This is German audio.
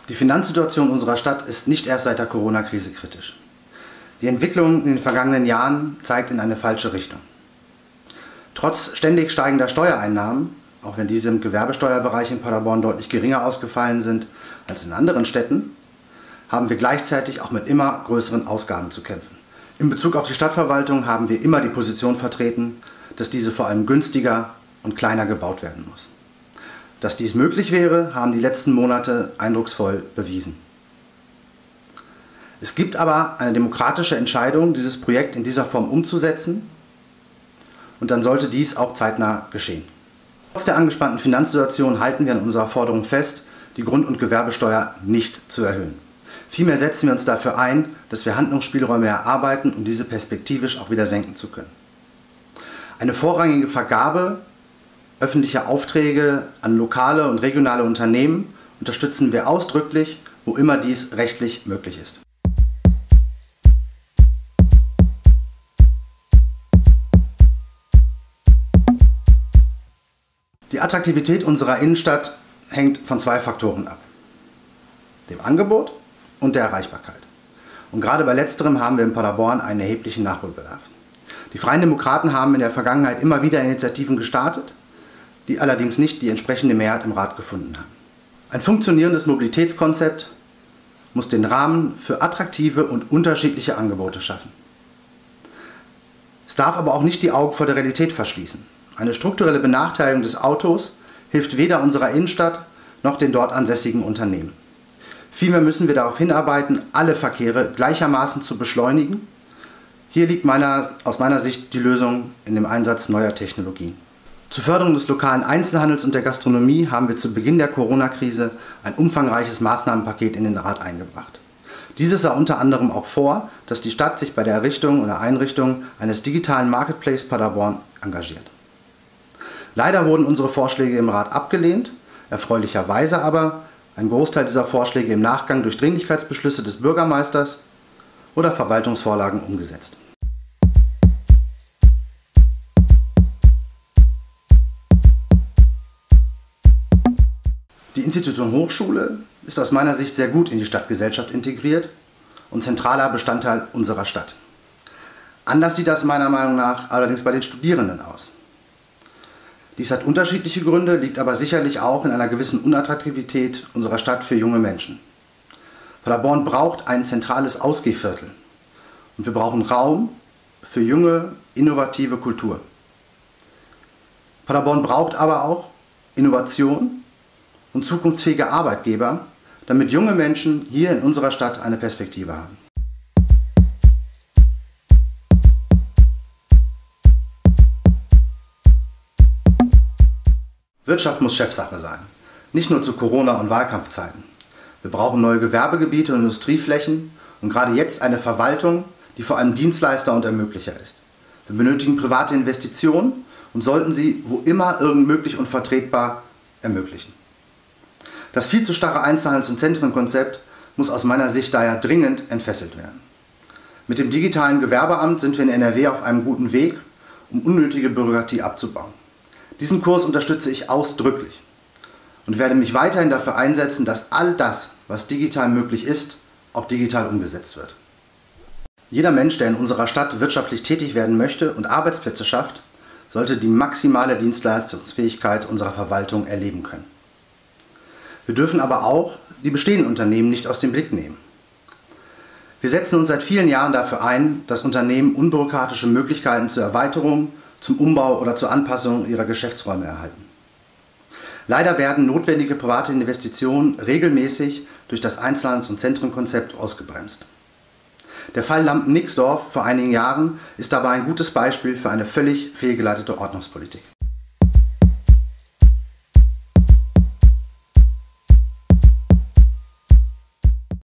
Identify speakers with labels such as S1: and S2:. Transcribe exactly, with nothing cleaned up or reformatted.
S1: Die Finanzsituation unserer Stadt ist nicht erst seit der Corona-Krise kritisch. Die Entwicklung in den vergangenen Jahren zeigt in eine falsche Richtung. Trotz ständig steigender Steuereinnahmen, auch wenn diese im Gewerbesteuerbereich in Paderborn deutlich geringer ausgefallen sind als in anderen Städten, haben wir gleichzeitig auch mit immer größeren Ausgaben zu kämpfen. In Bezug auf die Stadtverwaltung haben wir immer die Position vertreten, dass diese vor allem günstiger und kleiner gebaut werden muss. Dass dies möglich wäre, haben die letzten Monate eindrucksvoll bewiesen. Es gibt aber eine demokratische Entscheidung, dieses Projekt in dieser Form umzusetzen, und dann sollte dies auch zeitnah geschehen. Trotz der angespannten Finanzsituation halten wir an unserer Forderung fest, die Grund- und Gewerbesteuer nicht zu erhöhen. Vielmehr setzen wir uns dafür ein, dass wir Handlungsspielräume erarbeiten, um diese perspektivisch auch wieder senken zu können. Eine vorrangige Vergabe öffentlicher Aufträge an lokale und regionale Unternehmen unterstützen wir ausdrücklich, wo immer dies rechtlich möglich ist. Die Attraktivität unserer Innenstadt hängt von zwei Faktoren ab: dem Angebot und der Erreichbarkeit. Und gerade bei letzterem haben wir in Paderborn einen erheblichen Nachholbedarf. Die Freien Demokraten haben in der Vergangenheit immer wieder Initiativen gestartet, die allerdings nicht die entsprechende Mehrheit im Rat gefunden haben. Ein funktionierendes Mobilitätskonzept muss den Rahmen für attraktive und unterschiedliche Angebote schaffen. Es darf aber auch nicht die Augen vor der Realität verschließen. Eine strukturelle Benachteiligung des Autos hilft weder unserer Innenstadt noch den dort ansässigen Unternehmen. Vielmehr müssen wir darauf hinarbeiten, alle Verkehre gleichermaßen zu beschleunigen. Hier liegt meiner, aus meiner Sicht die Lösung in dem Einsatz neuer Technologien. Zur Förderung des lokalen Einzelhandels und der Gastronomie haben wir zu Beginn der Corona-Krise ein umfangreiches Maßnahmenpaket in den Rat eingebracht. Dieses sah unter anderem auch vor, dass die Stadt sich bei der Errichtung oder Einrichtung eines digitalen Marketplace Paderborn engagiert. Leider wurden unsere Vorschläge im Rat abgelehnt, erfreulicherweise aber ein Großteil dieser Vorschläge im Nachgang durch Dringlichkeitsbeschlüsse des Bürgermeisters oder Verwaltungsvorlagen umgesetzt. Die Institution Hochschule ist aus meiner Sicht sehr gut in die Stadtgesellschaft integriert und zentraler Bestandteil unserer Stadt. Anders sieht das meiner Meinung nach allerdings bei den Studierenden aus. Dies hat unterschiedliche Gründe, liegt aber sicherlich auch in einer gewissen Unattraktivität unserer Stadt für junge Menschen. Paderborn braucht ein zentrales Ausgehviertel und wir brauchen Raum für junge, innovative Kultur. Paderborn braucht aber auch Innovation und zukunftsfähige Arbeitgeber, damit junge Menschen hier in unserer Stadt eine Perspektive haben. Wirtschaft muss Chefsache sein, nicht nur zu Corona- und Wahlkampfzeiten. Wir brauchen neue Gewerbegebiete und Industrieflächen und gerade jetzt eine Verwaltung, die vor allem Dienstleister und Ermöglicher ist. Wir benötigen private Investitionen und sollten sie, wo immer irgend möglich und vertretbar, ermöglichen. Das viel zu starre Einzelhandels- und Zentrenkonzept muss aus meiner Sicht daher dringend entfesselt werden. Mit dem digitalen Gewerbeamt sind wir in N R W auf einem guten Weg, um unnötige Bürokratie abzubauen. Diesen Kurs unterstütze ich ausdrücklich und werde mich weiterhin dafür einsetzen, dass all das, was digital möglich ist, auch digital umgesetzt wird. Jeder Mensch, der in unserer Stadt wirtschaftlich tätig werden möchte und Arbeitsplätze schafft, sollte die maximale Dienstleistungsfähigkeit unserer Verwaltung erleben können. Wir dürfen aber auch die bestehenden Unternehmen nicht aus dem Blick nehmen. Wir setzen uns seit vielen Jahren dafür ein, dass Unternehmen unbürokratische Möglichkeiten zur Erweiterung, zum Umbau oder zur Anpassung ihrer Geschäftsräume erhalten. Leider werden notwendige private Investitionen regelmäßig durch das Einzelhandels- und Zentrenkonzept ausgebremst. Der Fall Lampen-Nixdorf vor einigen Jahren ist dabei ein gutes Beispiel für eine völlig fehlgeleitete Ordnungspolitik.